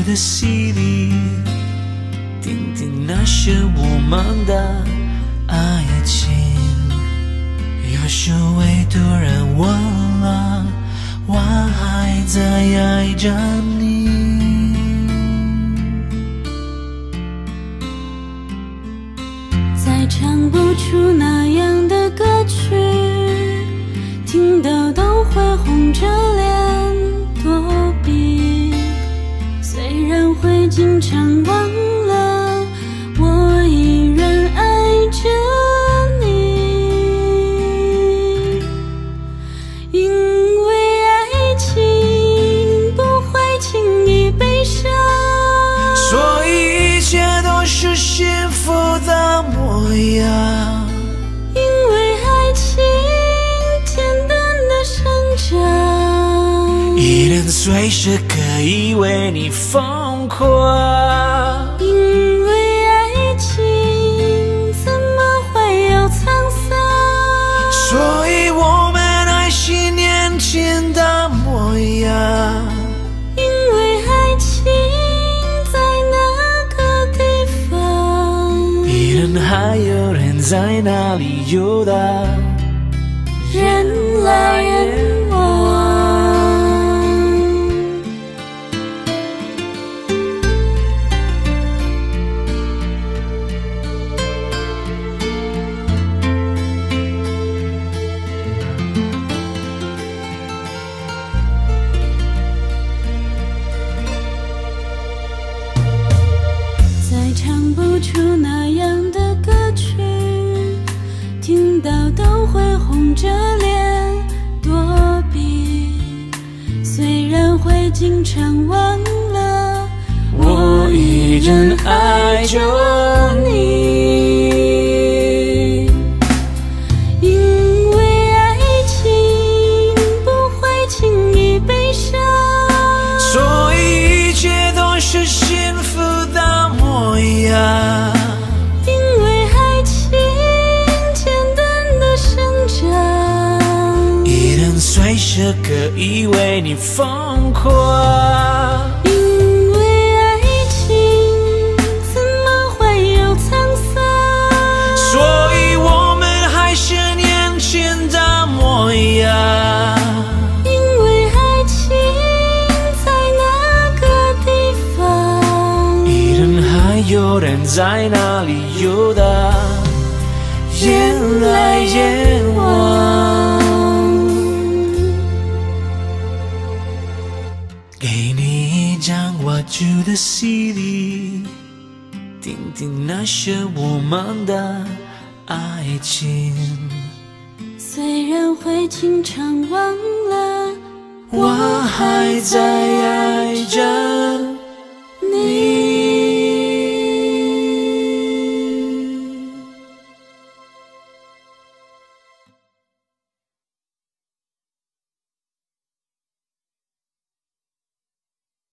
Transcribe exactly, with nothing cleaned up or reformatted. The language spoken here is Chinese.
的戏里，听听那是我们的爱情。有时会突然忘了，我还在爱着你。 再唱不出那样的歌曲，听到都会红着脸躲避。虽然会经常忘了，我依然爱着你。因为爱情不会轻易悲伤， 所以一切都是幸福的模样。 因为爱情简单的生长， 一人随时可以为你疯狂。 因为爱情怎么会有沧桑， 所以我们爱惜年轻的模样。 因为爱情在那个地方， 一人还有人在哪里游荡， 人来人往。再唱不出那样的歌曲，听到都会红着脸躲避。虽然会经常忘了， 我依然爱着你。 因为爱情不会轻易悲伤， 所以一切都是幸福的模样。 因为爱情简单的生长， 一人随时可以为你疯狂。 因为爱情怎么会有沧桑， 所以我们还是年轻的模样。 因为爱情在那个地方， 一人还有人在那里游荡，眼来眼往。给你一张我住的 C D， 听听那是我们的爱情。 虽然会经常忘了， 我还在爱着